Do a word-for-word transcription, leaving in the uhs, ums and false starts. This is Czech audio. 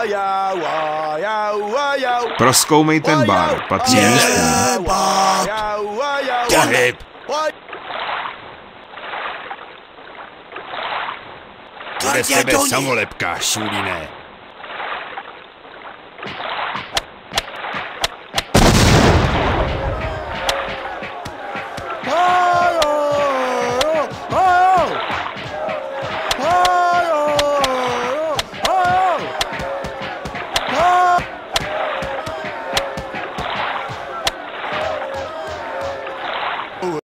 Prozkoumej ten bar, patří místům. Pohyb! Bude z tebe samolepka, šulíne.